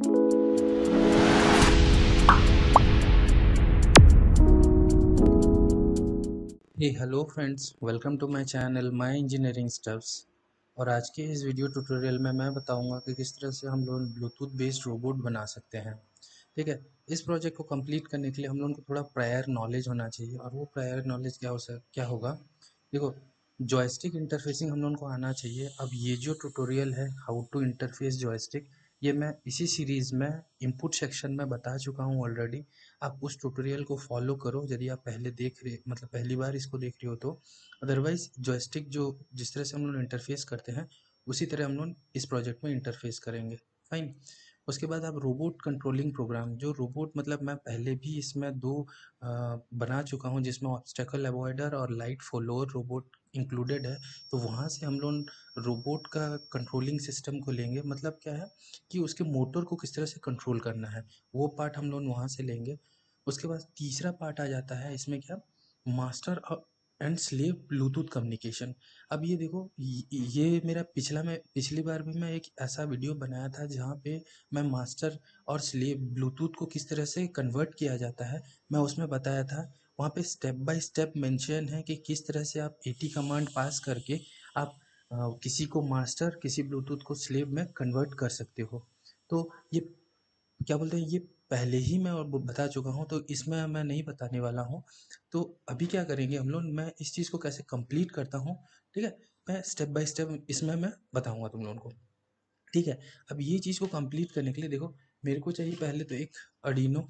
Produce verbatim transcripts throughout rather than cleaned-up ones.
Hey hello friends, welcome to my channel my engineering stuffs. और आज के इस वीडियो ट्यूटोरियल में मैं बताऊंगा कि किस तरह से हम लोग ब्लूटूथ बेस्ड रोबोट बना सकते हैं। ठीक है, इस प्रोजेक्ट को कंप्लीट करने के लिए हम लोगों को थोड़ा प्रायर नॉलेज होना चाहिए। और वो प्रायर नॉलेज क्या हो सक क्या होगा, देखो, जॉयस्टिक इंटरफेसिंग हम लोगों को आना चाहिए। अब ये जो ट्यूटोरियल है हाउ टू इंटरफेस जॉयस्टिक, ये मैं इसी सीरीज़ में इनपुट सेक्शन में बता चुका हूँ ऑलरेडी। आप उस ट्यूटोरियल को फॉलो करो यदि आप पहले देख रहे मतलब पहली बार इसको देख रहे हो तो। अदरवाइज जॉयस्टिक जो जिस तरह से हम लोग इंटरफेस करते हैं उसी तरह हम लोग इस प्रोजेक्ट में इंटरफेस करेंगे। फाइन। उसके बाद आप रोबोट कंट्रोलिंग प्रोग्राम, जो रोबोट मतलब मैं पहले भी इसमें दो आ, बना चुका हूँ जिसमें ऑब्स्टेकल अवॉइडर और लाइट फॉलोअर रोबोट इंक्लूडेड है। तो वहाँ से हम लोग रोबोट का कंट्रोलिंग सिस्टम को लेंगे। मतलब क्या है कि उसके मोटर को किस तरह से कंट्रोल करना है, वो पार्ट हम लोग वहाँ से लेंगे। उसके बाद तीसरा पार्ट आ जाता है इसमें, क्या, master and slave Bluetooth communication. अब ये देखो, ये मेरा पिछला में पिछली बार भी मैं एक ऐसा वीडियो बनाया था जहाँ पे मैं मास्टर और स्लेव ब्लूटूथ को किस तरह से कन्वर्ट किया जाता है मैं उसमें बताया था। वहाँ पे स्टेप बाय स्टेप मेंशन है कि किस तरह से आप एटी कमांड पास करके आप आ, किसी को मास्टर किसी ब्लूटूथ को स्लेव में कन्वर्ट कर सकते हो। तो ये क्या बोलते हैं, ये पहले ही मैं और बता चुका हूँ, तो इसमें मैं नहीं बताने वाला हूँ। तो अभी क्या करेंगे हम लोग, मैं इस चीज़ को कैसे कंप्लीट करता हूँ, ठीक है, मैं स्टेप बाय स्टेप इसमें मैं बताऊँगा तुम लोगों को। ठीक है, अब ये चीज़ को कंप्लीट करने के लिए देखो, मेरे को चाहिए पहले तो एक अर्डिनो।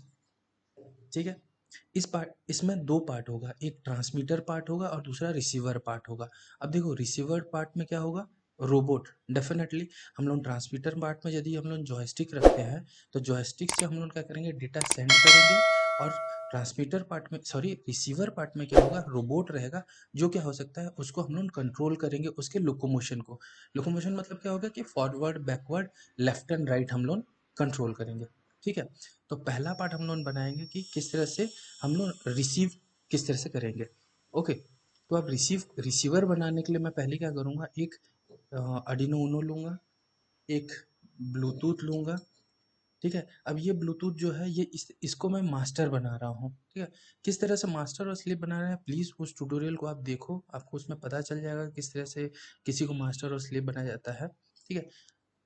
ठीक है, इस पार्ट इसमें दो पार्ट होगा, एक ट्रांसमीटर पार्ट होगा और दूसरा रिसीवर पार्ट होगा। अब देखो, रिसीवर पार्ट में क्या होगा, रोबोट। डेफिनेटली हम लोग ट्रांसमीटर पार्ट में यदि हम लोग जॉयस्टिक रखते हैं तो जॉयस्टिक से हम लोग क्या करेंगे, डेटा सेंड करेंगे। और ट्रांसमीटर पार्ट में, सॉरी, रिसीवर पार्ट में क्या होगा, रोबोट रहेगा जो क्या हो सकता है, उसको हम लोग कंट्रोल करेंगे, उसके लोकोमोशन को। लोकोमोशन मतलब क्या होगा कि forward, backward, left and right हम लोग कंट्रोल करेंगे। ठीक है, तो पहला पार्ट हम लोग बनाएंगे कि किस तरह से हम लोग रिसीव किस तरह से करेंगे। ओके, तो अब रिसीव रिसीवर बनाने के लिए मैं पहले क्या करूँगा, एक आर्डिनो उनो लूँगा, एक ब्लूटूथ लूँगा। ठीक है, अब ये ब्लूटूथ जो है ये इस इसको मैं मास्टर बना रहा हूँ। ठीक है, किस तरह से मास्टर और स्लेव बना रहे हैं, प्लीज़ उस ट्यूटोरियल को आप देखो, आपको उसमें पता चल जाएगा किस तरह से किसी को मास्टर और स्लेव बनाया जाता है। ठीक है,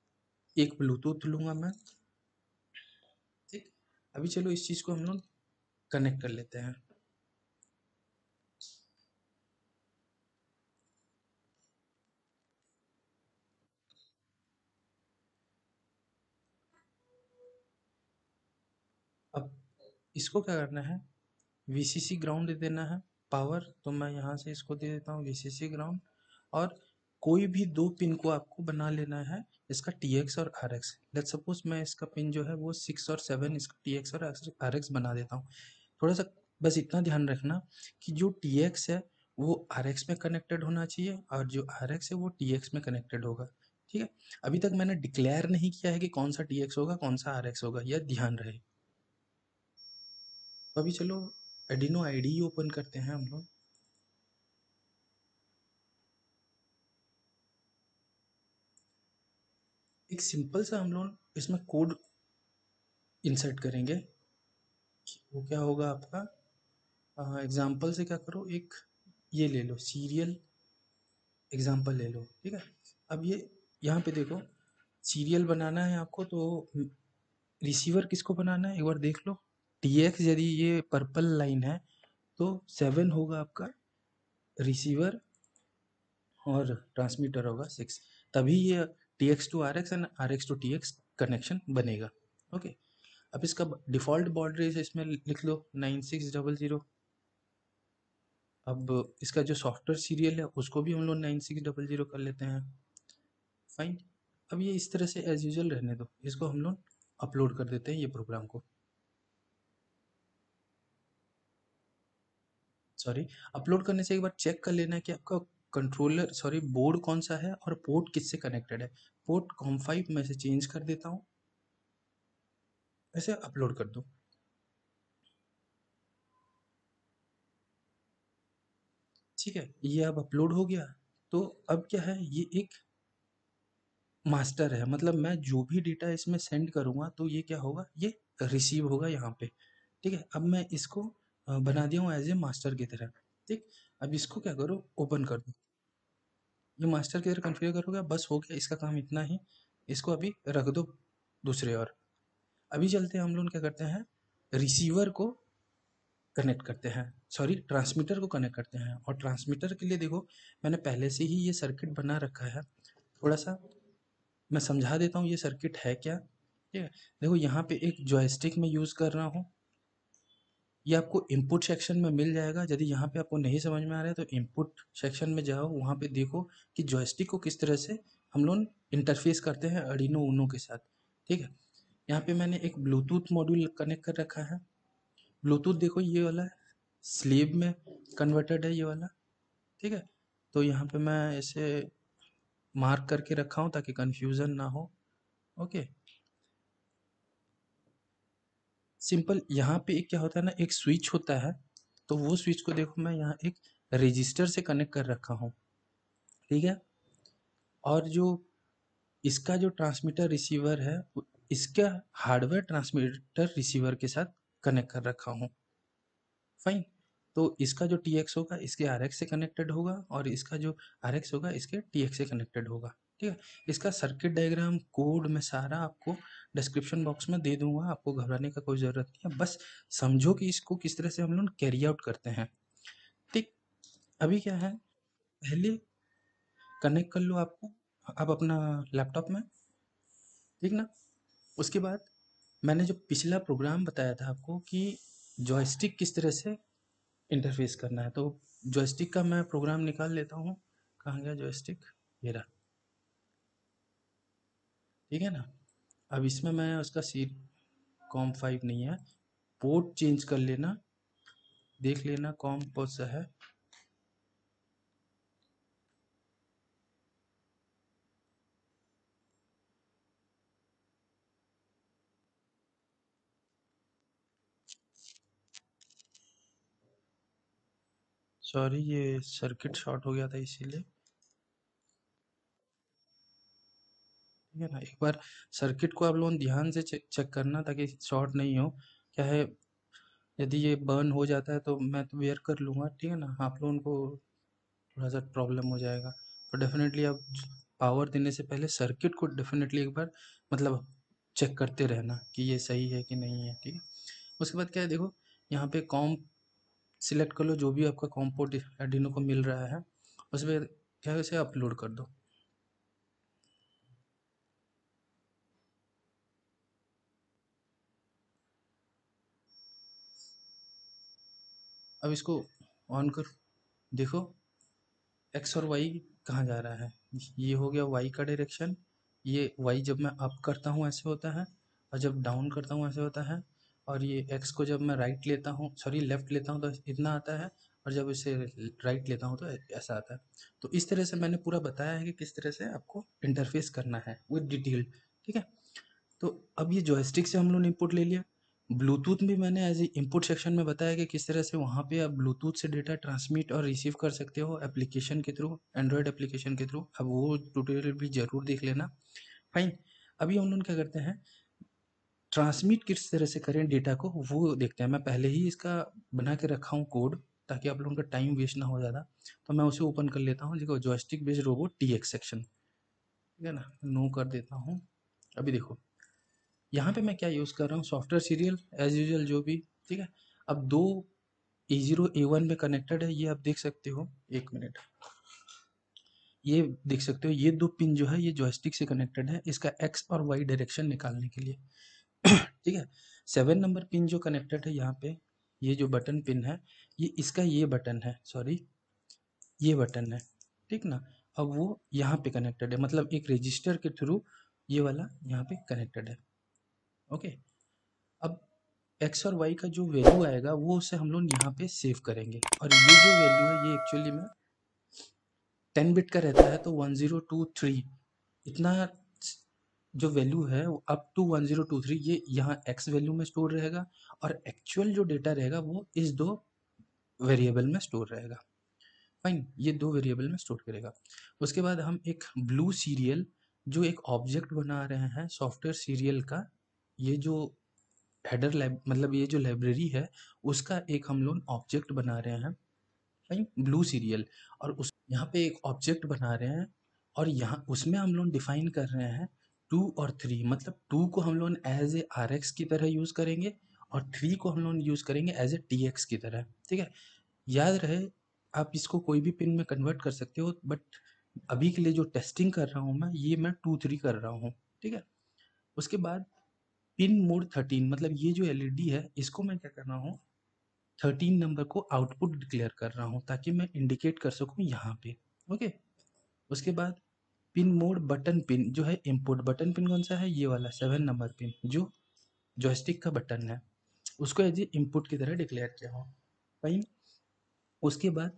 एक ब्लूटूथ लूँगा मैं। ठीक, अभी चलो इस चीज़ को हम लोग कनेक्ट कर लेते हैं। अब इसको क्या करना है, वीसीसी ग्राउंड दे देना है पावर। तो मैं यहाँ से इसको दे देता हूँ वीसीसी ग्राउंड। और कोई भी दो पिन को आपको बना लेना है, इसका टी एक्स और आर एक्स। लेट सपोज मैं इसका पिन जो है वो सिक्स और सेवन, इसका टी एक्स और आर एक्स बना देता हूँ। थोड़ा सा बस इतना ध्यान रखना कि जो टी एक्स है वो आर एक्स में कनेक्टेड होना चाहिए और जो आर एक्स है वो टी एक्स में कनेक्टेड होगा। ठीक है, अभी तक मैंने डिक्लेयर नहीं किया है कि कौन सा टी एक्स होगा कौन सा आर एक्स होगा, यह ध्यान रहे। तो अभी चलो एडिनो आईडी ओपन करते हैं हम लोग। एक सिंपल सा हम लोग इसमें कोड इंसर्ट करेंगे। वो क्या होगा आपका, एग्जाम्पल से क्या करो, एक ये ले लो, सीरियल एग्जाम्पल ले लो। ठीक है, अब ये यहाँ पे देखो, सीरियल बनाना है आपको, तो रिसीवर किसको बनाना है एक बार देख लो। टी एक्स यदि ये पर्पल लाइन है तो सेवन होगा आपका रिसीवर और ट्रांसमीटर होगा सिक्स। तभी ये T X to R X and R X to T X connection बनेगा। ओके, अब इसका डिफ़ॉल्ट बॉड रेट इसमें लिख लो नाइन सिक्स डबल ज़ीरो। अब इसका जो सॉफ्टवेयर सीरियल है उसको भी हम लोग नाइन सिक्स डबल ज़ीरो कर लेते हैं। फाइन, अब ये इस तरह से एज यूजल रहने दो, इसको हम लोग अपलोड कर देते हैं ये प्रोग्राम को। सॉरी, अपलोड करने से एक बार चेक कर लेना है कि आपका कंट्रोलर, सॉरी, बोर्ड कौन सा है और पोर्ट किससे कनेक्टेड है। पोर्ट कॉम फाइव में से चेंज कर देता हूँ, ऐसे अपलोड कर दो। ठीक है, ये अब अपलोड हो गया। तो अब क्या है, ये एक मास्टर है, मतलब मैं जो भी डेटा इसमें सेंड करूँगा तो ये क्या होगा, ये रिसीव होगा यहाँ पे। ठीक है, अब मैं इसको अ, बना दिया हूँ एज ए मास्टर की तरह। ठीक, अब इसको क्या करो, ओपन कर दो। ये मास्टर की तरह कॉन्फ़िगर करोगे, बस हो गया इसका काम इतना ही। इसको अभी रख दो दूसरे ओर। अभी चलते हैं हम लोग क्या करते हैं, रिसीवर को कनेक्ट करते हैं, सॉरी ट्रांसमीटर को कनेक्ट करते हैं। और ट्रांसमीटर के लिए देखो, मैंने पहले से ही ये सर्किट बना रखा है। थोड़ा सा मैं समझा देता हूँ ये सर्किट है क्या। ठीक है, देखो यहाँ पे एक जॉयस्टिक में यूज़ कर रहा हूँ। ये आपको इनपुट सेक्शन में मिल जाएगा। यदि यहाँ पे आपको नहीं समझ में आ रहा है तो इनपुट सेक्शन में जाओ, वहाँ पे देखो कि जॉयस्टिक को किस तरह से हम लोग इंटरफेस करते हैं अर्डिनो ऊनो के साथ। ठीक है, यहाँ पे मैंने एक ब्लूटूथ मॉड्यूल कनेक्ट कर रखा है। ब्लूटूथ देखो ये वाला है, स्लीव में कन्वर्टेड है ये वाला। ठीक है, तो यहाँ पे मैं इसे मार्क करके रखा हूँ ताकि कन्फ्यूज़न ना हो। Okay, simple. यहाँ पे एक क्या होता है ना, एक स्विच होता है, तो वो स्विच को देखो मैं यहाँ एक रजिस्टर से कनेक्ट कर रखा हूँ। ठीक है, और जो इसका जो ट्रांसमीटर रिसीवर है, इसका हार्डवेयर ट्रांसमीटर रिसीवर के साथ कनेक्ट कर रखा हूँ। फाइन, तो इसका जो टी एक्स होगा इसके आर एक्स से कनेक्टेड होगा, और इसका जो आर एक्स होगा इसके टी एक्स से कनेक्टेड होगा। ठीक है, इसका सर्किट डायग्राम कोड मैं सारा आपको डिस्क्रिप्शन बॉक्स में दे दूंगा, आपको घबराने का कोई ज़रूरत नहीं है। बस समझो कि इसको किस तरह से हम लोग कैरी आउट करते हैं। ठीक, अभी क्या है, पहले कनेक्ट कर लो आपको आप अपना लैपटॉप में। ठीक ना, उसके बाद मैंने जो पिछला प्रोग्राम बताया था आपको कि जॉयस्टिक किस तरह से इंटरफेस करना है, तो जॉयस्टिक का मैं प्रोग्राम निकाल लेता हूँ। कहाँ गया जॉयस्टिक, ये रहा। ठीक है ना, अब इसमें मैं उसका सी कॉम फाइव नहीं है, पोर्ट चेंज कर लेना, देख लेना कॉम कौन सा है। सॉरी, ये सर्किट शॉर्ट हो गया था इसीलिए। ठीक है ना, एक बार सर्किट को आप लोग ध्यान से चेक चेक करना ताकि शॉर्ट नहीं हो। क्या है, यदि ये बर्न हो जाता है तो मैं तो वेयर कर लूँगा। ठीक है ना, आप लोगों को थोड़ा सा प्रॉब्लम हो जाएगा। तो डेफिनेटली आप पावर देने से पहले सर्किट को डेफिनेटली एक बार मतलब चेक करते रहना कि ये सही है कि नहीं है। ठीक है, उसके बाद क्या है, देखो यहाँ पे कॉम सिलेक्ट कर लो, जो भी आपका कॉम पोर्ट आर्डिनो को मिल रहा है उसमें क्या है, उसे अपलोड कर दो। अब इसको ऑन कर, देखो एक्स और वाई कहाँ जा रहा है। ये हो गया वाई का डायरेक्शन, ये वाई जब मैं अप करता हूँ ऐसे होता है, और जब डाउन करता हूँ ऐसे होता है। और ये एक्स को जब मैं राइट लेता हूँ, सॉरी लेफ्ट लेता हूँ तो इतना आता है, और जब इसे राइट लेता हूँ तो ऐसा आता है। तो इस तरह से मैंने पूरा बताया है कि किस तरह से आपको इंटरफेस करना है विद डिटेल। ठीक है, तो अब ये जॉयस्टिक से हम लोग इनपुट ले लिया। ब्लूटूथ भी मैंने एज ए इनपुट सेक्शन में बताया कि किस तरह से वहाँ पे आप ब्लूटूथ से डेटा ट्रांसमिट और रिसीव कर सकते हो एप्लीकेशन के थ्रू, एंड्रॉयड एप्लीकेशन के थ्रू। अब वो ट्यूटोरियल भी ज़रूर देख लेना। फाइन, अभी हम लोग क्या करते हैं, ट्रांसमिट किस तरह से करें डेटा को वो देखते हैं। मैं पहले ही इसका बना के रखा हूँ कोड, ताकि आप लोगों का टाइम वेस्ट ना हो ज़्यादा। तो मैं उसे ओपन कर लेता हूँ, देखो joystick based robot T X section. ठीक है ना, नो कर देता हूँ। अभी देखो यहाँ पे मैं क्या यूज़ कर रहा हूँ, सॉफ्टवेयर सीरियल एज यूजल जो भी। ठीक है, अब दो ए जीरो ए वन में कनेक्टेड है, ये आप देख सकते हो। एक मिनट, ये देख सकते हो, ये दो पिन जो है ये जॉयस्टिक से कनेक्टेड है, इसका एक्स और वाई डायरेक्शन निकालने के लिए। ठीक है, सेवन नंबर पिन जो कनेक्टेड है यहाँ पे, ये जो बटन पिन है, ये इसका ये बटन है, सॉरी ये बटन है। ठीक ना, अब वो यहाँ पे कनेक्टेड है, मतलब एक रजिस्टर के थ्रू ये वाला यहाँ पे कनेक्टेड है। ओके, अब एक्स और वाई का जो वैल्यू आएगा वो उसे हम लोग यहाँ पे सेव करेंगे। और ये जो वैल्यू है ये एक्चुअली में टेन बिट का रहता है, तो वन ज़ीरो टू थ्री इतना जो वैल्यू है up to one zero two three ये यहाँ एक्स वैल्यू में स्टोर रहेगा, और एक्चुअल जो डेटा रहेगा वो इस दो वेरिएबल में स्टोर रहेगा। फाइन, ये दो वेरिएबल में स्टोर करेगा। उसके बाद हम एक ब्लू सीरियल जो एक ऑब्जेक्ट बना रहे हैं सॉफ्टवेयर सीरियल का, ये जो हेडर लाइब मतलब ये जो लाइब्रेरी है उसका एक हम लोग ऑब्जेक्ट बना रहे हैं, राइट, ब्लू सीरियल। और उस यहाँ पे एक ऑब्जेक्ट बना रहे हैं और यहाँ उसमें हम लोग डिफाइन कर रहे हैं टू और थ्री। मतलब टू को हम लोग एज ए आर एक्स की तरह यूज़ करेंगे और थ्री को हम लोग यूज़ करेंगे एज ए टी एक्स की तरह। ठीक है, याद रहे आप इसको कोई भी पिन में कन्वर्ट कर सकते हो, बट अभी के लिए जो टेस्टिंग कर रहा हूँ मैं, ये मैं टू थ्री कर रहा हूँ। ठीक है, उसके बाद पिन मोड थर्टीन, मतलब ये जो एलईडी है इसको मैं क्या कर रहा हूँ, थर्टीन नंबर को आउटपुट डिक्लेयर कर रहा हूँ ताकि मैं इंडिकेट कर सकूँ यहाँ पे। ओके, उसके बाद पिन मोड बटन पिन जो है इनपुट बटन पिन कौन सा है, ये वाला सेवन नंबर पिन जो जॉयस्टिक का बटन है, उसको एज ए इनपुट की तरह डिक्लेयर किया हो। फाइन, उसके बाद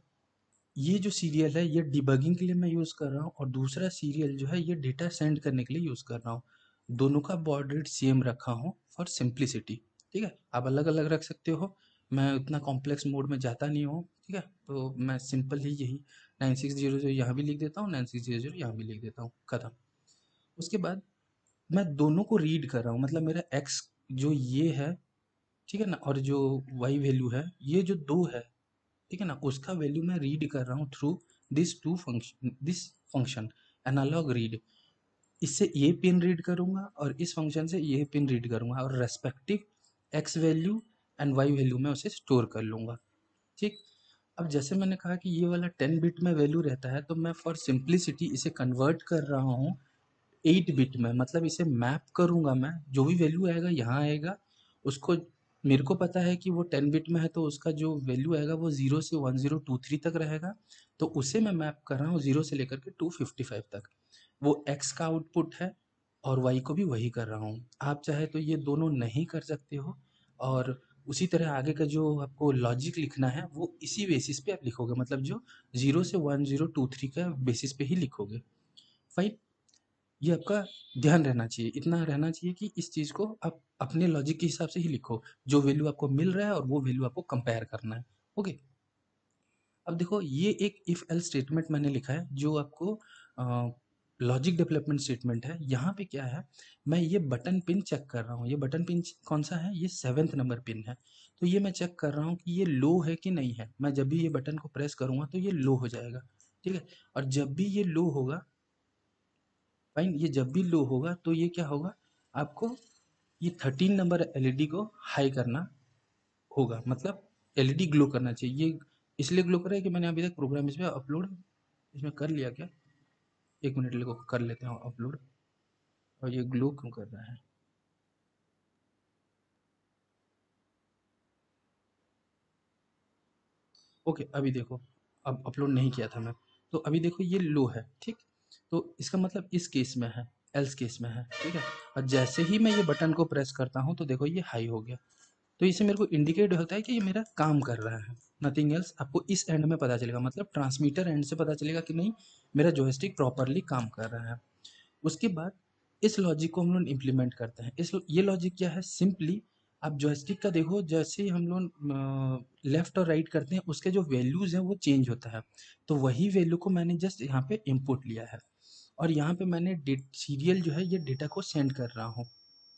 ये जो सीरियल है ये डिबगिंग के लिए मैं यूज़ कर रहा हूँ और दूसरा सीरियल जो है ये डेटा सेंड करने के लिए यूज़ कर रहा हूँ। दोनों का बॉड रेट सेम रखा हूँ फॉर सिंप्लिसिटी। ठीक है, आप अलग अलग रख सकते हो, मैं उतना कॉम्प्लेक्स मोड में जाता नहीं हूँ। ठीक है, तो मैं सिंपल ही यही नाइन सिक्स जीरो जीरो यहाँ भी लिख देता हूँ, नाइन सिक्स जीरो जीरो यहाँ भी लिख देता हूँ, खत्म। उसके बाद मैं दोनों को रीड कर रहा हूँ, मतलब मेरा एक्स जो ये है, ठीक है ना, और जो वाई वैल्यू है, ये जो दो है, ठीक है ना, उसका वैल्यू मैं रीड कर रहा हूँ through this to function this function analog read. इससे ये पिन रीड करूंगा और इस फंक्शन से ये पिन रीड करूंगा और respective X value and Y value में उसे स्टोर कर लूंगा। ठीक, अब जैसे मैंने कहा कि ये वाला टेन बिट में वैल्यू रहता है, तो मैं फॉर सिंप्लिसिटी इसे कन्वर्ट कर रहा हूँ एट बिट में। मतलब इसे मैप करूंगा मैं, जो भी वैल्यू आएगा यहाँ आएगा, उसको मेरे को पता है कि वो टेन बिट में है तो उसका जो वैल्यू आएगा वो जीरो से वन जीरो टू थ्री तक रहेगा, तो उसे मैं मैप कर रहा हूँ जीरो से लेकर के टू फिफ्टी फाइव तक। वो एक्स का आउटपुट है और वाई को भी वही कर रहा हूँ। आप चाहे तो ये दोनों नहीं कर सकते हो, और उसी तरह आगे का जो आपको लॉजिक लिखना है वो इसी बेसिस पे आप लिखोगे, मतलब जो जीरो से वन जीरो टू थ्री का बेसिस पे ही लिखोगे। फाइन, ये आपका ध्यान रहना चाहिए, इतना रहना चाहिए कि इस चीज़ को आप अपने लॉजिक के हिसाब से ही लिखो, जो वैल्यू आपको मिल रहा है और वो वैल्यू आपको कंपेयर करना है। ओके, अब देखो ये एक इफ एल्स स्टेटमेंट मैंने लिखा है जो आपको लॉजिक डेवलपमेंट स्टेटमेंट है। यहाँ पे क्या है, मैं ये बटन पिन चेक कर रहा हूँ, ये बटन पिन कौन सा है, ये सेवेंथ नंबर पिन है। तो ये मैं चेक कर रहा हूँ कि ये लो है कि नहीं है। मैं जब भी ये बटन को प्रेस करूँगा तो ये लो हो जाएगा। ठीक है, और जब भी ये लो होगा, फाइन, ये जब भी लो होगा तो ये क्या होगा, आपको ये थर्टीन नंबर एलईडी को हाई करना होगा, मतलब एलईडी ग्लो करना चाहिए। ये इसलिए ग्लो कर रहा है कि मैंने अभी तक प्रोग्राम इसमें अपलोड इसमें कर लिया क्या, एक मिनट लगो कर लेते हैं अपलोड। और ये ग्लो क्यों कर रहा है, ओके अभी देखो, अब अपलोड नहीं किया था मैं, तो अभी देखो ये लो है। ठीक, तो इसका मतलब इस केस में है, एल्स केस में है। ठीक है, और जैसे ही मैं ये बटन को प्रेस करता हूँ तो देखो ये हाई हो गया, तो इससे मेरे को इंडिकेट होता है कि ये मेरा काम कर रहा है। नथिंग एल्स, आपको इस एंड में पता चलेगा, मतलब ट्रांसमीटर एंड से पता चलेगा कि नहीं मेरा जॉयस्टिक प्रॉपरली काम कर रहा है। उसके बाद इस लॉजिक को हम लोग इम्प्लीमेंट करते हैं। इस ये लॉजिक क्या है, सिंपली आप जॉयस्टिक का देखो, जैसे ही हम लोग लेफ्ट और राइट करते हैं उसके जो वैल्यूज़ हैं वो चेंज होता है। तो वही वैल्यू को मैंने जस्ट यहाँ पे इनपुट लिया है और यहाँ पे मैंने सीरियल जो है ये डेटा को सेंड कर रहा हूँ।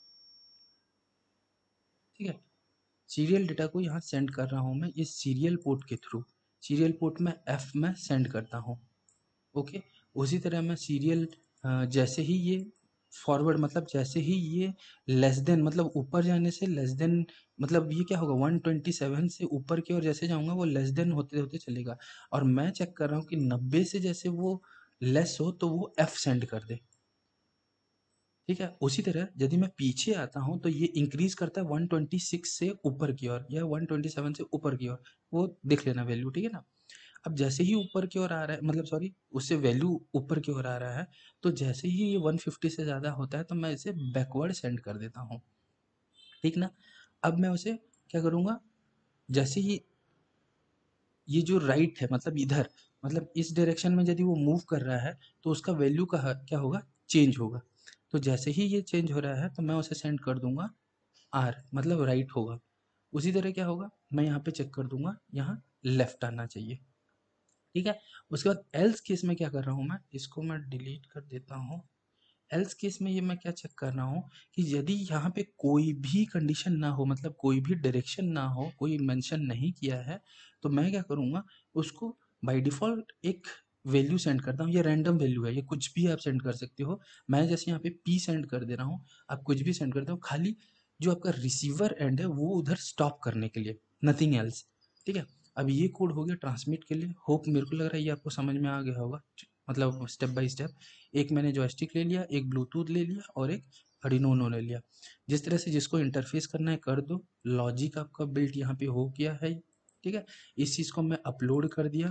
ठीक है, सीरियल डेटा को यहाँ सेंड कर रहा हूँ मैं इस सीरियल पोर्ट के थ्रू। सीरियल पोर्ट में एफ में सेंड करता हूँ। ओके, उसी तरह मैं सीरियल जैसे ही ये फॉरवर्ड, मतलब जैसे ही ये लेस देन, मतलब ऊपर जाने से लेस देन, मतलब ये क्या होगा वन ट्वेंटी सेवन से ऊपर की ओर जैसे जाऊंगा वो लेस देन होते होते चलेगा। और मैं चेक कर रहा हूँ कि नब्बे से जैसे वो लेस हो तो वो एफ सेंड कर दे। ठीक है, उसी तरह यदि मैं पीछे आता हूँ तो ये इंक्रीज करता है वन ट्वेंटी सिक्स से ऊपर की ओर या वन ट्वेंटी सेवन से ऊपर की ओर, वो देख लेना वैल्यू। ठीक है ना, अब जैसे ही ऊपर की ओर आ रहा है, मतलब सॉरी उससे वैल्यू ऊपर की ओर आ रहा है, तो जैसे ही ये वन फिफ्टी से ज़्यादा होता है तो मैं इसे बैकवर्ड सेंड कर देता हूँ। ठीक ना, अब मैं उसे क्या करूँगा, जैसे ही ये जो राइट है मतलब इधर, मतलब इस डायरेक्शन में यदि वो मूव कर रहा है तो उसका वैल्यू का क्या होगा, चेंज होगा। तो जैसे ही ये चेंज हो रहा है तो मैं उसे सेंड कर दूंगा आर, मतलब राइट होगा। उसी तरह क्या होगा, मैं यहाँ पे चेक कर दूंगा, यहाँ लेफ्ट आना चाहिए। ठीक है, उसके बाद एल्स केस में क्या कर रहा हूँ मैं, इसको मैं डिलीट कर देता हूँ। एल्स केस में ये मैं क्या चेक कर रहा हूँ कि यदि यहाँ पे कोई भी कंडीशन ना हो, मतलब कोई भी डायरेक्शन ना हो, कोई मेंशन नहीं किया है, तो मैं क्या करूँगा, उसको बाय डिफ़ॉल्ट एक वैल्यू सेंड करता हूँ। ये रैंडम वैल्यू है, ये कुछ भी आप सेंड कर सकते हो। मैं जैसे यहाँ पे पी सेंड कर दे रहा हूँ, आप कुछ भी सेंड कर दो, खाली जो आपका रिसीवर एंड है वो उधर स्टॉप करने के लिए, नथिंग एल्स। ठीक है, अब ये कोड हो गया ट्रांसमिट के लिए। होप मेरे को लग रहा है ये आपको समझ में आ गया होगा, मतलब स्टेप बाय स्टेप। एक मैंने जॉयस्टिक ले लिया, एक ब्लूटूथ ले लिया और एक आर्डिनो यूनो ले लिया। जिस तरह से जिसको इंटरफेस करना है कर दो। लॉजिक आपका बिल्ट यहाँ पे हो गया है। ठीक है, इस चीज़ को मैं अपलोड कर दिया।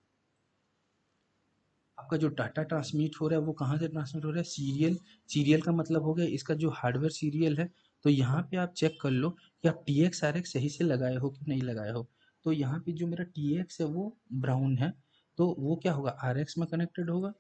आपका जो डाटा ट्रांसमिट हो रहा है वो कहाँ से ट्रांसमिट हो रहा है, सीरियल। सीरियल का मतलब हो गया इसका जो हार्डवेयर सीरियल है। तो यहाँ पे आप चेक कर लो कि आप टी एक्स आर एक्स सही से लगाए हो कि नहीं लगाए हो। तो यहाँ पे जो मेरा टी एक्स है वो ब्राउन है, तो वो क्या होगा, आर एक्स में कनेक्टेड होगा।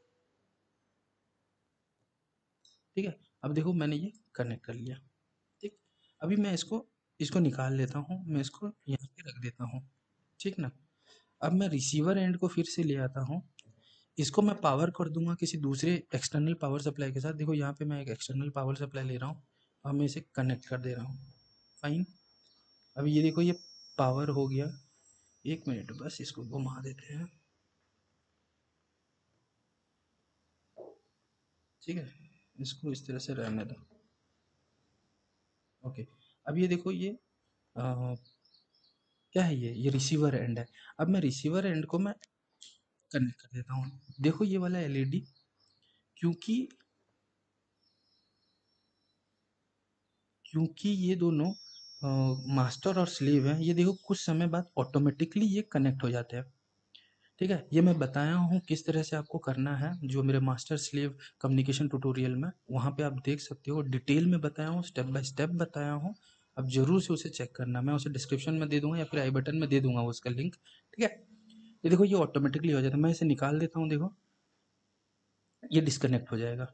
ठीक है, अब देखो मैंने ये कनेक्ट कर लिया। ठीक, अभी मैं इसको इसको निकाल लेता हूँ, मैं इसको यहाँ पे रख देता हूँ। ठीक ना, अब मैं रिसीवर एंड को फिर से ले आता हूँ। इसको मैं पावर कर दूंगा किसी दूसरे एक्सटर्नल पावर सप्लाई के साथ। देखो यहाँ पे मैं एक एक्सटर्नल पावर सप्लाई ले रहा हूँ और मैं इसे कनेक्ट कर दे रहा हूँ। फाइन, अब ये देखो ये पावर हो गया। एक मिनट बस इसको घुमा देते हैं। ठीक है, इसको इस तरह से रहने दो। ओके, अब ये देखो ये आ, क्या है, ये ये रिसीवर एंड है। अब मैं रिसीवर एंड को मैं कनेक्ट कर देता हूँ। देखो ये वाला एलईडी, क्योंकि क्योंकि ये दोनों मास्टर और स्लेव हैं, ये देखो कुछ समय बाद ऑटोमेटिकली ये कनेक्ट हो जाते हैं। ठीक है, ये मैं बताया हूँ किस तरह से आपको करना है, जो मेरे मास्टर स्लेव कम्युनिकेशन ट्यूटोरियल में, वहाँ पे आप देख सकते हो। डिटेल में बताया हूँ, स्टेप बाय स्टेप बताया हूँ। अब जरूर से उसे चेक करना, मैं उसे डिस्क्रिप्शन में दे दूंगा या फिर आई बटन में दे दूंगा उसका लिंक। ठीक है, ये देखो ये ऑटोमेटिकली हो जाता है। मैं इसे निकाल देता हूँ, देखो ये डिस्कनेक्ट हो जाएगा।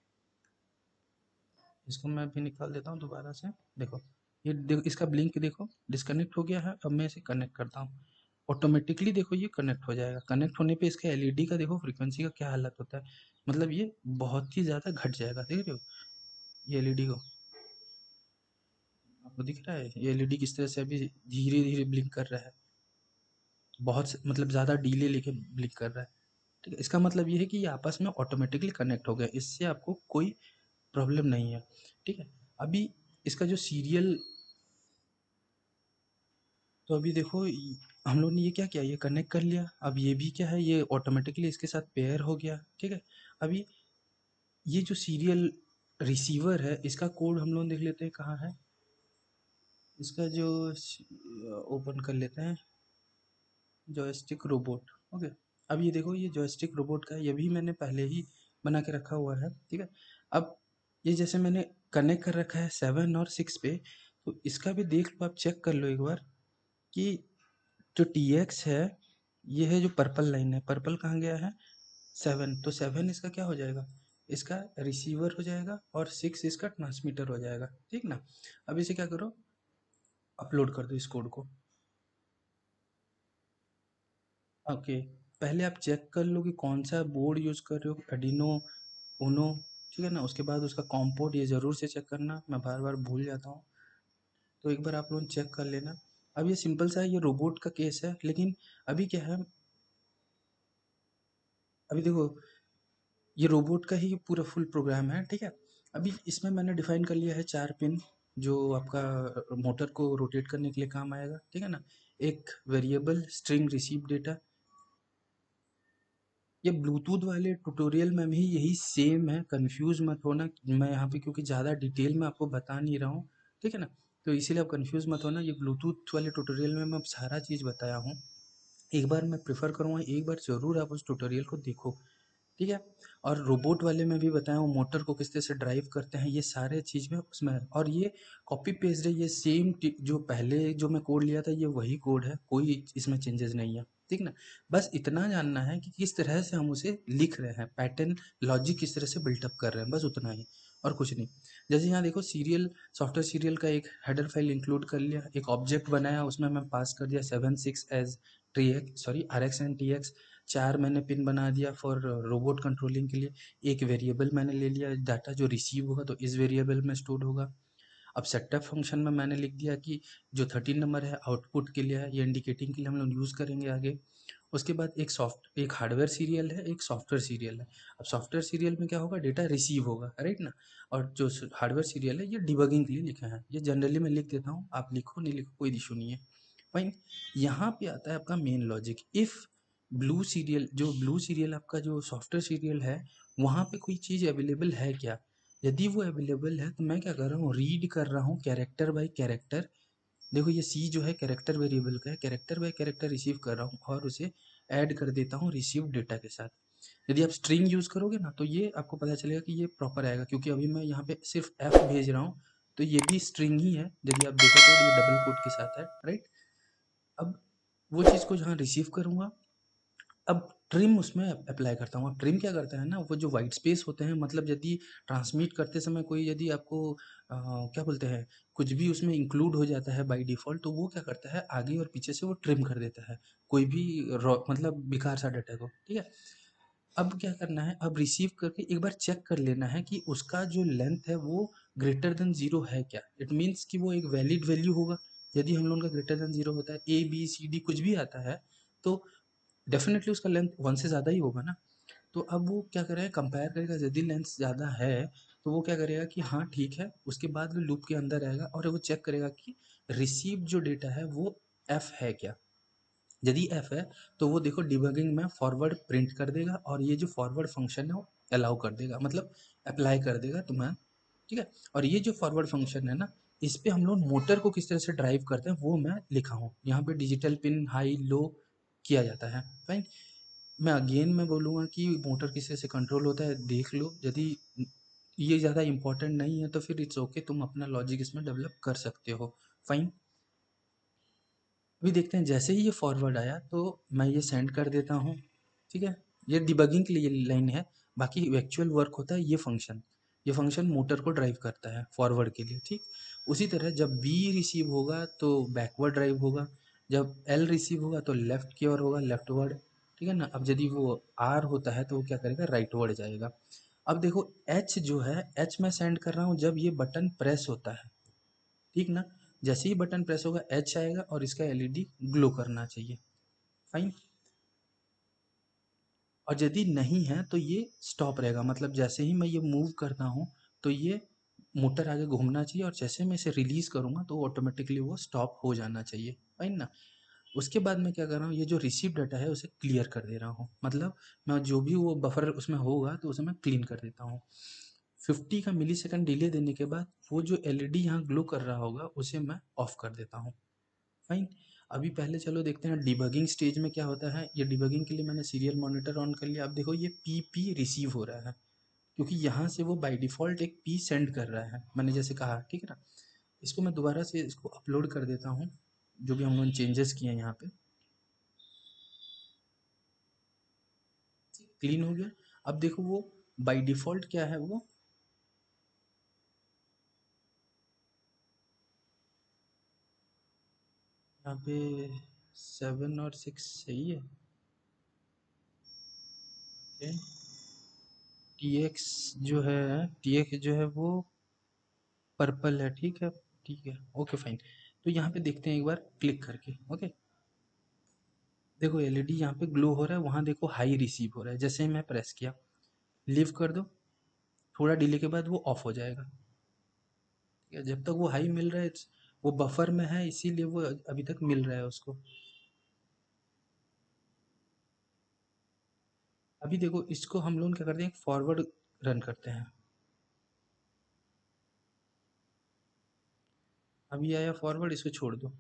इसको मैं भी निकाल देता हूँ दोबारा से। देखो ये देखो, इसका ब्लिंक देखो डिस्कनेक्ट हो गया है। अब मैं इसे कनेक्ट करता हूँ, ऑटोमेटिकली देखो ये कनेक्ट हो जाएगा। कनेक्ट होने पे इसका एलईडी का देखो फ्रीक्वेंसी का क्या हालत होता है, मतलब ये बहुत ही ज़्यादा घट जाएगा। देख रहे हो ये एलईडी को, आपको दिख रहा है ये एलईडी किस तरह से अभी धीरे धीरे ब्लिंक कर रहा है, बहुत से- मतलब ज़्यादा डीले लेके ब्लिंक कर रहा है। ठीक है, इसका मतलब ये है कि ये आपस में ऑटोमेटिकली कनेक्ट हो गया, इससे आपको कोई प्रॉब्लम नहीं है। ठीक है, अभी इसका जो सीरियल, तो अभी देखो इ- हम लोग ने ये क्या किया, ये कनेक्ट कर लिया। अब ये भी क्या है, ये ऑटोमेटिकली इसके साथ पेयर हो गया। ठीक है, अभी ये जो सीरियल रिसीवर है इसका कोड हम लोग देख लेते हैं कहाँ है। इसका जो ओपन कर लेते हैं, जॉयस्टिक रोबोट। ओके, अब ये देखो ये जॉयस्टिक रोबोट का है, ये भी मैंने पहले ही बना के रखा हुआ है। ठीक है, अब ये जैसे मैंने कनेक्ट कर रखा है सेवन और सिक्स पे, तो इसका भी देख लो, आप चेक कर लो एक बार कि जो टी एक्स है, ये है जो पर्पल लाइन है, पर्पल कहाँ गया है, सेवन। तो सेवन इसका क्या हो जाएगा, इसका रिसीवर हो जाएगा और सिक्स इसका ट्रांसमीटर हो जाएगा। ठीक ना, अब इसे क्या करो, अपलोड कर दो इस कोड को। ओके, पहले आप चेक कर लो कि कौन सा बोर्ड यूज़ कर रहे हो, आर्डिनो उनो। ठीक है ना, उसके बाद उसका कॉम पोर्ट ये ज़रूर से चेक करना, मैं बार बार भूल जाता हूँ, तो एक बार आप लोग चेक कर लेना। अब ये सिंपल सा है, ये रोबोट का केस है, लेकिन अभी क्या है, अभी देखो ये रोबोट का ही पूरा फुल प्रोग्राम है। ठीक है, अभी इसमें मैंने डिफाइन कर लिया है चार पिन, जो आपका मोटर को रोटेट करने के लिए काम आएगा। ठीक है ना, एक वेरिएबल स्ट्रिंग रिसीव डेटा। ये ब्लूटूथ वाले ट्यूटोरियल में भी यही सेम है, कंफ्यूज मत होना। मैं यहाँ पे क्योंकि ज़्यादा डिटेल में आपको बता नहीं रहा हूँ, ठीक है ना, तो इसीलिए आप कंफ्यूज मत होना। ये ब्लूटूथ वाले ट्यूटोरियल में मैं सारा चीज़ बताया हूँ। एक बार मैं प्रेफर करूँगा, एक बार ज़रूर आप उस ट्यूटोरियल को देखो। ठीक है, और रोबोट वाले में भी बताया हूँ मोटर को किस तरह से ड्राइव करते हैं, ये सारे चीज़ में उसमें है। और ये कॉपी पेस्ट है, ये सेम जो पहले जो मैं कोड लिया था ये वही कोड है, कोई इसमें चेंजेस नहीं है। ठीक ना, बस इतना जानना है कि किस तरह से हम उसे लिख रहे हैं, पैटर्न लॉजिक किस तरह से बिल्टअप कर रहे हैं, बस उतना ही, और कुछ नहीं। जैसे यहाँ देखो सीरियल, सॉफ्टवेयर सीरियल का एक हेडर फाइल इंक्लूड कर लिया, एक ऑब्जेक्ट बनाया, उसमें मैं पास कर दिया seven six as T X, sorry R X and T X. चार मैंने पिन बना दिया फॉर रोबोट कंट्रोलिंग के लिए। एक वेरिएबल मैंने ले लिया, डाटा जो रिसीव होगा तो इस वेरिएबल में स्टोर होगा। अब सेटअप फंक्शन में मैंने लिख दिया कि जो थर्टीन नंबर है आउटपुट के लिए है, ये इंडिकेटिंग के लिए हम लोग यूज़ करेंगे आगे। उसके बाद एक सॉफ्ट एक हार्डवेयर सीरियल है, एक सॉफ्टवेयर सीरियल है। अब सॉफ्टवेयर सीरियल में क्या होगा, डेटा रिसीव होगा, राइट ना। और जो हार्डवेयर सीरियल है ये डिबगिंग के लिए लिखा है, ये जनरली मैं लिख देता हूँ, आप लिखो नहीं लिखो कोई इशू नहीं है। फाइन। यहाँ पे आता है आपका main logic. If blue serial, जो ब्लू सीरियल आपका जो सॉफ्टवेयर सीरियल है, वहाँ पे कोई चीज़ अवेलेबल है क्या। यदि वो अवेलेबल है तो मैं क्या कर रहा हूँ, रीड कर रहा हूँ कैरेक्टर बाय कैरेक्टर। देखो ये सी जो है कैरेक्टर वेरिएबल का है, कैरेक्टर बाय कैरेक्टर रिसीव कर रहा हूँ और उसे ऐड कर देता हूँ रिसीव डेटा के साथ। यदि आप स्ट्रिंग यूज़ करोगे ना तो ये आपको पता चलेगा कि ये प्रॉपर आएगा, क्योंकि अभी मैं यहाँ पे सिर्फ एफ भेज रहा हूँ तो ये भी स्ट्रिंग ही है। यदि आप देखो तो ये डबल कोट के साथ है, राइट। अब वो चीज़ को जहाँ रिसीव करूँगा, अब ट्रिम उसमें अप्लाई करता हूँ। अब ट्रिम क्या करता है ना, वो जो वाइट स्पेस होते हैं, मतलब यदि ट्रांसमिट करते समय कोई यदि आपको अ, क्या बोलते हैं, कुछ भी उसमें इंक्लूड हो जाता है बाय डिफ़ॉल्ट, तो वो क्या करता है आगे और पीछे से वो ट्रिम कर देता है, कोई भी रॉ मतलब बेकार सा डाटा को, ठीक है। अब क्या करना है, अब रिसीव करके एक बार चेक कर लेना है कि उसका जो लेंथ है वो ग्रेटर देन ज़ीरो है क्या। इट मीन्स कि वो एक वैलिड वैल्यू होगा। यदि हम लोगों का ग्रेटर देन ज़ीरो होता है, ए, बी, सी, डी कुछ भी आता है, तो डेफ़िनेटली उसका लेंथ वन से ज़्यादा ही होगा ना। तो अब वो क्या करेगा, कंपेयर करेगा, यदि लेंथ ज़्यादा है तो वो क्या करेगा कि हाँ ठीक है, उसके बाद वो लूप के अंदर आएगा और वो चेक करेगा कि रिसीव जो डेटा है वो एफ है क्या। यदि एफ है तो वो देखो डिबगिंग में फॉरवर्ड प्रिंट कर देगा और ये जो फॉरवर्ड फंक्शन है वो अलाउ कर देगा, मतलब अप्लाई कर देगा तुम्हें, ठीक है। और ये जो फॉरवर्ड फंक्शन है ना, इस पे हम लोग मोटर को किस तरह से ड्राइव करते हैं वो मैं लिखा हूँ यहाँ पे। डिजिटल पिन हाई लो किया जाता है, फाइन। मैं अगेन मैं बोलूँगा कि मोटर किस तरह से कंट्रोल होता है देख लो। यदि ये ज़्यादा इम्पोर्टेंट नहीं है तो फिर इट्स ओके, तुम अपना लॉजिक इसमें डेवलप कर सकते हो, फाइन। अभी देखते हैं, जैसे ही ये फॉरवर्ड आया तो मैं ये सेंड कर देता हूँ, ठीक है। ये डिबगिंग के लिए लाइन है, बाकी एक्चुअल वर्क होता है ये फंक्शन। ये फंक्शन मोटर को ड्राइव करता है फॉरवर्ड के लिए, ठीक। उसी तरह जब बी रिसीव होगा तो बैकवर्ड ड्राइव होगा, जब एल रिसीव होगा तो लेफ्ट की ओर होगा, लेफ्टवर्ड, ठीक है ना। अब यदि वो आर होता है तो वो क्या करेगा, राइटवर्ड जाएगा। अब देखो एच जो है, एच मैं सेंड कर रहा हूँ जब ये बटन प्रेस होता है, ठीक ना। जैसे ही बटन प्रेस होगा एच आएगा और इसका एलईडी ग्लो करना चाहिए, फाइन। और यदि नहीं है तो ये स्टॉप रहेगा, मतलब जैसे ही मैं ये मूव करता हूँ तो ये मोटर आगे घूमना चाहिए और जैसे मैं इसे रिलीज करूँगा तो ऑटोमेटिकली वो स्टॉप हो जाना चाहिए, फाइन ना। उसके बाद मैं क्या कर रहा हूँ, ये जो रिसीव डाटा है उसे क्लियर कर दे रहा हूँ, मतलब मैं जो भी वो बफर उसमें होगा तो उसे मैं क्लीन कर देता हूँ। फिफ्टी का मिली सेकेंड डिले देने के बाद वो जो एलईडी यहाँ ग्लो कर रहा होगा उसे मैं ऑफ कर देता हूँ, फाइन। अभी पहले चलो देखते हैं डिबगिंग स्टेज में क्या होता है। ये डिबगिंग के लिए मैंने सीरियल मॉनिटर ऑन कर लिया। अब देखो ये पी पी रिसीव हो रहा है, क्योंकि यहाँ से वो बाय डिफ़ॉल्ट एक पी सेंड कर रहा है, मैंने जैसे कहा, ठीक है ना। इसको मैं दोबारा से इसको अपलोड कर देता हूँ, जो भी हम लोगों ने चेंजेस किए हैं यहाँ पे, क्लीन हो गया। अब देखो वो बाय डिफ़ॉल्ट क्या है, वो यहाँ पे सेवन और सिक्स सही है, ओके। टी एक्स जो है, टी एक्स जो है वो पर्पल है, ठीक है, ठीक है, ओके फाइन। तो यहाँ पे देखते हैं एक बार क्लिक करके, ओके। देखो एलईडी यहाँ पे ग्लो हो रहा है, वहाँ देखो हाई रिसीव हो रहा है, जैसे ही मैं प्रेस किया, लीव कर दो, थोड़ा डिले के बाद वो ऑफ हो जाएगा, ठीक है। जब तक वो हाई मिल रहा है, वो बफर में है इसीलिए वो अभी तक मिल रहा है उसको। अभी देखो इसको हम लोग क्या करते हैं, फॉरवर्ड रन करते हैं। अभी आया फॉरवर्ड, इसको छोड़ दो।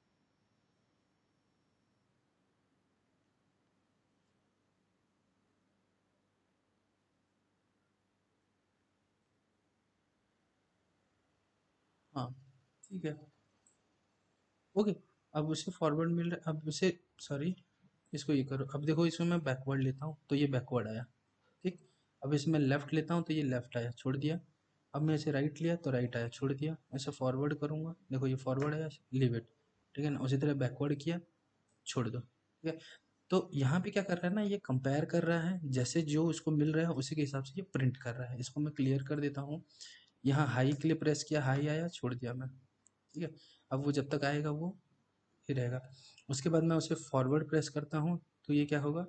हाँ, ठीक है, ओके। अब उसे फॉरवर्ड मिल रहा है, अब उसे, सॉरी, इसको ये करो। अब देखो इसमें मैं बैकवर्ड लेता हूँ तो ये बैकवर्ड आया, ठीक। अब इसमें लेफ़्ट लेता हूँ तो ये लेफ़्ट आया, छोड़ दिया। अब मैं इसे राइट लिया तो राइट आया, छोड़ दिया। ऐसे फॉरवर्ड करूँगा, देखो ये फॉरवर्ड आया, लीव इट, ठीक है ना। उसी तरह बैकवर्ड किया, छोड़ दो, ठीक है। तो यहाँ पे क्या कर रहा है ना, ये कंपेयर कर रहा है, जैसे जो उसको मिल रहा है उसी के हिसाब से ये प्रिंट कर रहा है। इसको मैं क्लियर कर देता हूँ। यहाँ हाई के लिए प्रेस किया, हाई आया, छोड़ दिया मैं, ठीक है। अब वो जब तक आएगा वो ही रहेगा। उसके बाद मैं उसे फॉरवर्ड प्रेस करता हूँ, तो ये क्या होगा,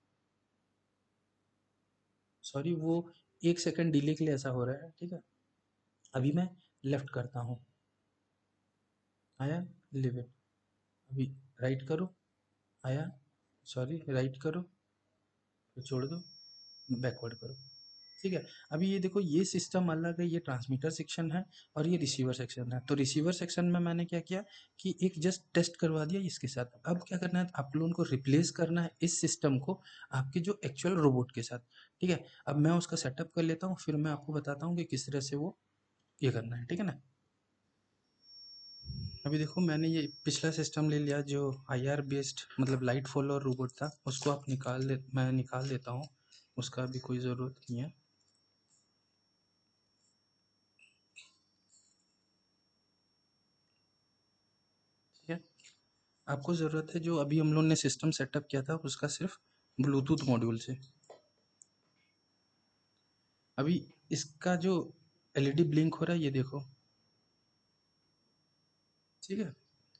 सॉरी वो एक सेकंड डिले के लिए ऐसा हो रहा है, ठीक है। अभी मैं लेफ्ट करता हूँ, आया, लिव इट। अभी राइट करो, आया, सॉरी राइट करो, फिर छोड़ दो, बैकवर्ड करो, ठीक है। अभी ये देखो, ये सिस्टम अलग है, ये ट्रांसमीटर सेक्शन है और ये रिसीवर सेक्शन है। तो रिसीवर सेक्शन में मैंने क्या किया कि एक जस्ट टेस्ट करवा दिया इसके साथ। अब क्या करना है, आप लोगों को रिप्लेस करना है इस सिस्टम को आपके जो एक्चुअल रोबोट के साथ, ठीक है। अब मैं उसका सेटअप कर लेता हूँ, फिर मैं आपको बताता हूँ कि किस तरह से वो ये करना है, ठीक है ना। अभी देखो, मैंने ये पिछला सिस्टम ले लिया जो आई आर बेस्ड मतलब लाइट फॉलोअर रोबोट था, उसको आप निकाल दे, मैं निकाल देता हूँ, उसका अभी कोई ज़रूरत नहीं है, ठीक है। आपको ज़रूरत है जो अभी हम लोग ने सिस्टम सेटअप किया था उसका सिर्फ ब्लूटूथ मॉड्यूल से। अभी इसका जो एल ई डी ब्लिंक हो रहा है ये देखो, ठीक है।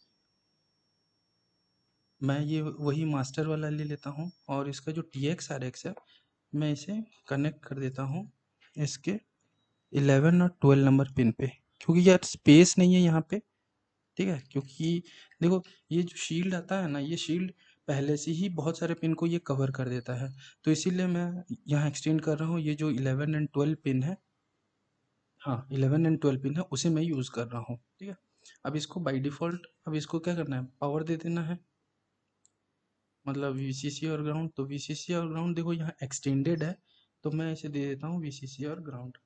मैं ये वही मास्टर वाला ले लेता हूँ और इसका जो टी एक्स आर एक्स है मैं इसे कनेक्ट कर देता हूँ इसके इलेवन और ट्वेल्व नंबर पिन पे, क्योंकि यार स्पेस नहीं है यहाँ पे, ठीक है। क्योंकि देखो, ये जो शील्ड आता है ना, ये शील्ड पहले से ही बहुत सारे पिन को ये कवर कर देता है, तो इसीलिए मैं यहाँ एक्सटेंड कर रहा हूँ। ये जो इलेवन एंड ट्वेल्व पिन है, हाँ इलेवन एंड ट्वेल्व पिन है, उसे मैं यूज़ कर रहा हूँ, ठीक है। अब इसको बाय डिफ़ॉल्ट, अब इसको क्या करना है, पावर दे देना है, मतलब वी सी सी और ग्राउंड। तो वी सी सी और ग्राउंड देखो यहाँ एक्सटेंडेड है, तो मैं इसे दे देता हूँ वी सी सी और ग्राउंड,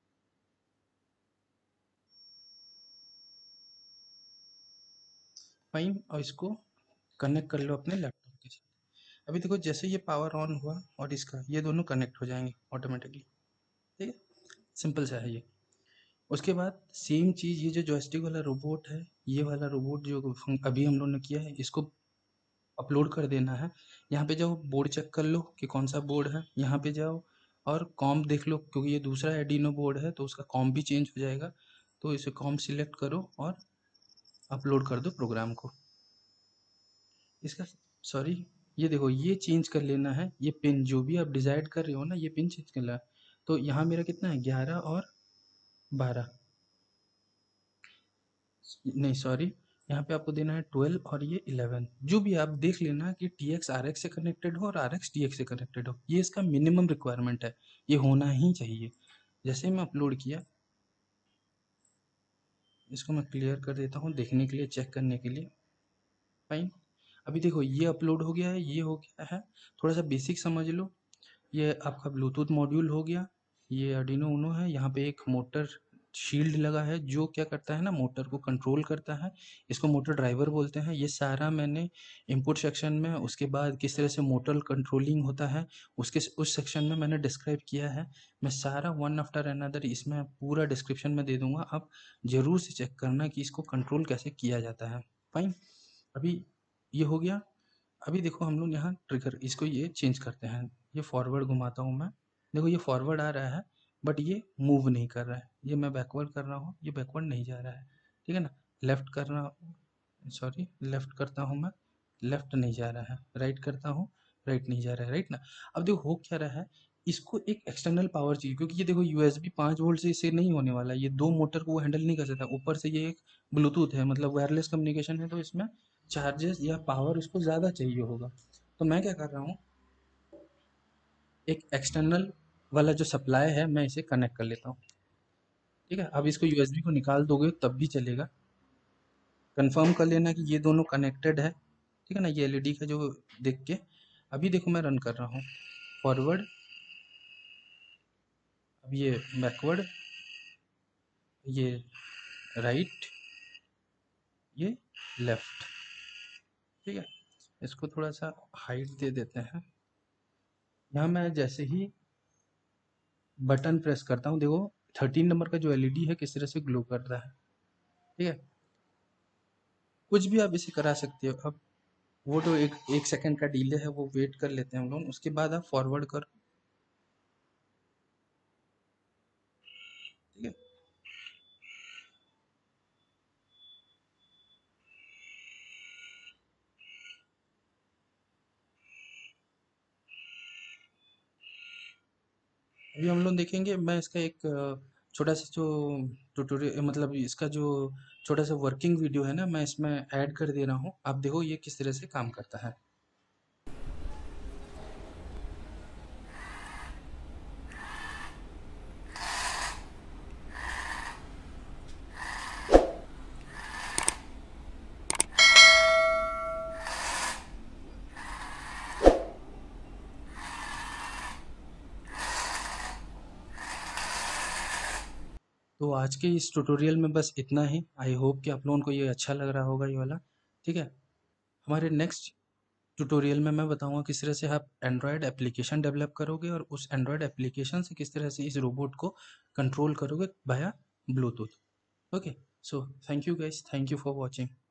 फाइन। और इसको कनेक्ट कर लो अपने लैपटॉप के साथ। अभी देखो, जैसे ये पावर ऑन हुआ और इसका, ये दोनों कनेक्ट हो जाएंगे ऑटोमेटिकली, ठीक है। सिंपल सा है ये। उसके बाद सेम चीज़, ये जो जॉयस्टिक वाला रोबोट है, ये वाला रोबोट जो फं- अभी हम लोग ने किया है, इसको अपलोड कर देना है। यहाँ पे जाओ, बोर्ड चेक कर लो कि कौन सा बोर्ड है, यहाँ पे जाओ और कॉम देख लो, क्योंकि ये दूसरा एडिनो बोर्ड है तो उसका कॉम भी चेंज हो जाएगा। तो इसे कॉम सिलेक्ट करो और अपलोड कर दो प्रोग्राम को इसका। सॉरी, ये देखो, ये चेंज कर लेना है, ये पिन जो भी आप डिसाइड कर रहे हो ना, ये पिन चेंज कर लेना है। तो यहाँ मेरा कितना है, ग्यारह और बारह, नहीं सॉरी, यहाँ पे आपको देना है ट्वेल्व और ये इलेवन। जो भी आप देख लेना कि टी एक्स आर एक्स से कनेक्टेड हो और आर एक्स टी एक्स से कनेक्टेड हो, ये इसका मिनिमम रिक्वायरमेंट है, ये होना ही चाहिए। जैसे ही मैं अपलोड किया, इसको मैं क्लियर कर देता हूँ देखने के लिए, चेक करने के लिए, फाइन। अभी देखो, ये अपलोड हो गया है, ये हो गया है। थोड़ा सा बेसिक समझ लो, ये आपका ब्लूटूथ मॉड्यूल हो गया, ये आर्डिनो उनो है, यहाँ पे एक मोटर शील्ड लगा है जो क्या करता है ना, मोटर को कंट्रोल करता है, इसको मोटर ड्राइवर बोलते हैं। ये सारा मैंने इनपुट सेक्शन में, उसके बाद किस तरह से मोटर कंट्रोलिंग होता है उसके उस सेक्शन में मैंने डिस्क्राइब किया है। मैं सारा वन आफ्टर अनदर इसमें पूरा डिस्क्रिप्शन में दे दूंगा, आप ज़रूर से चेक करना कि इसको कंट्रोल कैसे किया जाता है, फाइन। अभी ये हो गया। अभी देखो, हम लोग यहाँ ट्रिगर इसको ये चेंज करते हैं, ये फॉरवर्ड घुमाता हूँ मैं, देखो ये फॉरवर्ड आ रहा है बट ये मूव नहीं कर रहा है। ये मैं बैकवर्ड कर रहा हूँ, ये बैकवर्ड नहीं जा रहा है, ठीक है ना। लेफ्ट कर रहा हूँ, सॉरी लेफ्ट करता हूँ मैं, लेफ्ट नहीं जा रहा है, राइट करता हूँ, राइट नहीं जा रहा है, राइट ना। अब देखो हो क्या रहा है, इसको एक एक्सटर्नल पावर चाहिए, क्योंकि ये देखो यू एस बी पाँच वोल्ट से इसे नहीं होने वाला, ये दो मोटर को वो हैंडल नहीं कर सकता। ऊपर से ये एक ब्लूटूथ है, मतलब वायरलेस कम्युनिकेशन है, तो इसमें चार्जेस या पावर उसको ज़्यादा चाहिए होगा। तो मैं क्या कर रहा हूँ, एक एक्सटर्नल वाला जो सप्लाई है मैं इसे कनेक्ट कर लेता हूँ, ठीक है। अब इसको यू एस बी को निकाल दोगे तब भी चलेगा। कंफर्म कर लेना कि ये दोनों कनेक्टेड है, ठीक है ना, ये एल ई डी का जो देख के। अभी देखो मैं रन कर रहा हूँ, फॉरवर्ड, अब ये बैकवर्ड, ये राइट, ये लेफ्ट, ठीक है। इसको थोड़ा सा हाइट दे देते हैं। यहाँ मैं जैसे ही बटन प्रेस करता हूँ, देखो थर्टीन नंबर का जो एल ई डी है किस तरह से ग्लो कर रहा है, ठीक है। कुछ भी आप इसे करा सकते हो। अब वो तो एक एक सेकंड का डिले है, वो वेट कर लेते हैं हम लोग, उसके बाद आप फॉरवर्ड कर। ठीक है, अभी हम लोग देखेंगे। मैं इसका एक अ, छोटा सा जो ट्यूटोरियल, मतलब इसका जो छोटा सा वर्किंग वीडियो है ना, मैं इसमें ऐड कर दे रहा हूँ। आप देखो ये किस तरह से काम करता है। तो आज के इस ट्यूटोरियल में बस इतना ही। आई होप कि आप लोगों को ये अच्छा लग रहा होगा ये वाला। ठीक है, हमारे नेक्स्ट ट्यूटोरियल में मैं बताऊंगा किस तरह से आप एंड्रॉयड एप्लीकेशन डेवलप करोगे और उस एंड्रॉयड एप्लीकेशन से किस तरह से इस रोबोट को कंट्रोल करोगे via Bluetooth. Okay, so thank you guys, thank you for watching.